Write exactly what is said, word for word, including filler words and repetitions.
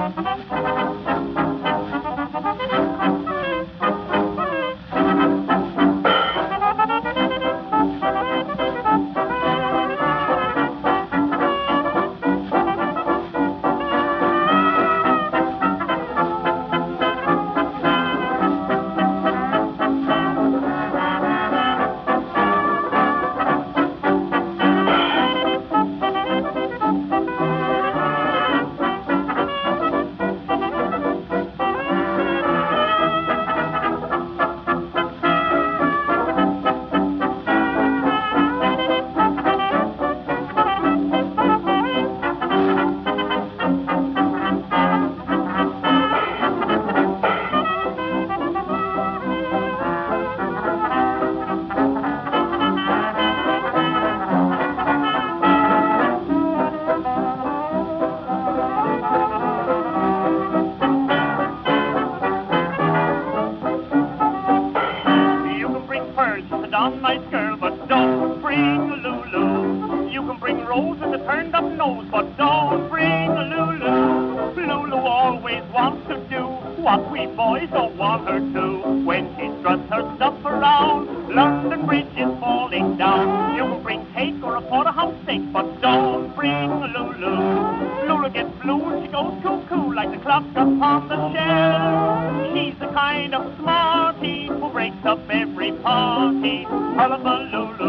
On nice girl, but don't bring Lulu. You can bring Rose with a turned up nose, but don't bring Lulu. Lulu always wants to do what we boys don't want her to. When she struts her stuff around, London Bridge is falling down. You can bring cake or a Porterhouse steak, but don't bring Lulu. Lulu gets blue and she goes cuckoo like the clock upon the shelf. She's the kind of smartie who breaks up every party. Hullabalooloo.